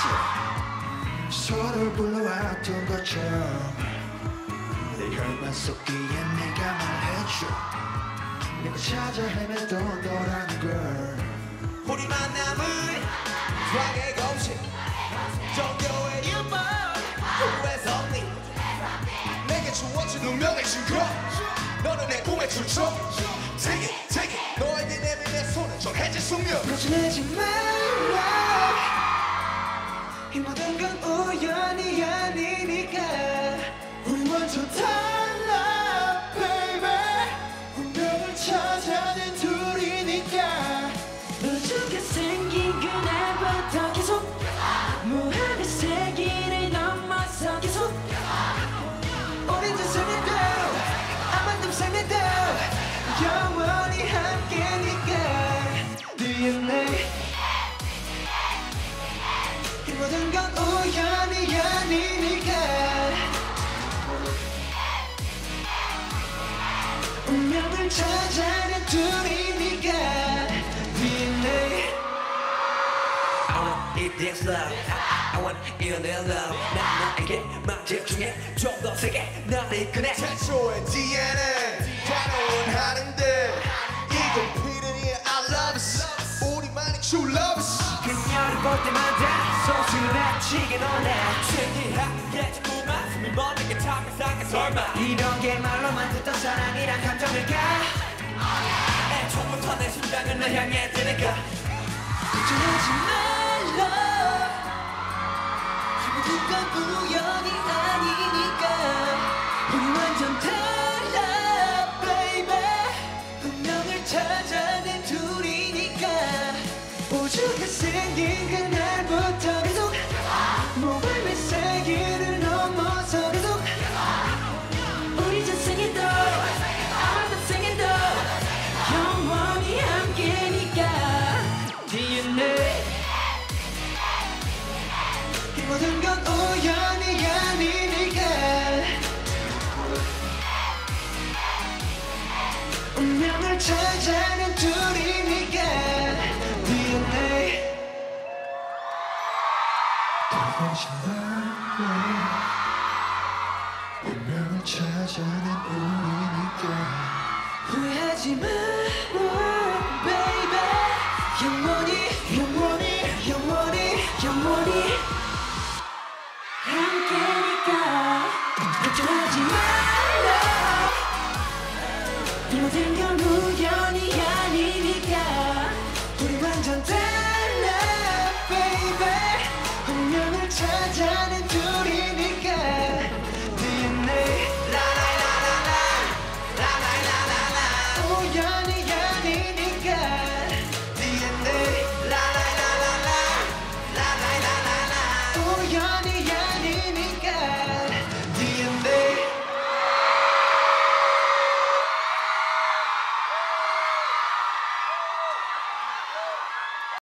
서로를 불러왔던 것처럼 내 혈관 속기에 네가 말해줘 내가 찾아 헤매던 너라는 걸 우리 만남은 수학의 공식 종교의 유머 후회 섭리 내게 주어진 운명의 증거 너는 내 꿈의 출처 Take it, take it 너에게 내민 내 손은 정해진 숙명 걱정하지 말라 이 모든 건 우연이 아니니까 우리 완전 달라 baby 운명을 찾아낸 둘이니까 우주가 생긴 그날부터 계속 무한의 세기를 넘어서 계속 우린 세상에도 아마도 생에도 영원히 함께니까 DNA 이 모든 건 우연이 아니니까 운명을 찾아낸 둘이니까 DNA I wanna eat this love I wanna eat their love 난 너에게만 집중해 좀 더 세게 날 이끄네 최초의 DNA 단어는 하는데 이건 피르니 I love us 우리만의 true lovers 그녀를 볼 때마다 소스라치게 놀래 신기하게 자꾸만 숨이 멎는 참 이상해 설마 이런 게 말로만 듣던 사랑이란 감정일까 애초부터 내 심장은 널 향해 뜨니까 걱정하지 말라 모든 건 우연이 아니니까 우리 완전 달라 baby 운명을 찾아낸 둘이니까 우주가 생긴 그날부터 계속 모험의 세계를 넘어서 계속 우리 전생에도 아마도 생에도 영원히 함께니까 DNA 이 모든 건 우연이 아니니까 운명을 찾아낸 둘이니까 DNA 돌아보지 말라 운명을 찾아낸 우리니까 후회하지 마라 baby 영원히 영원히 영원히 영원히 함께니까 걱정하지 말라 이 모든 건 우연이 아니니까 우리 완전 달라 baby 운명을 찾아낸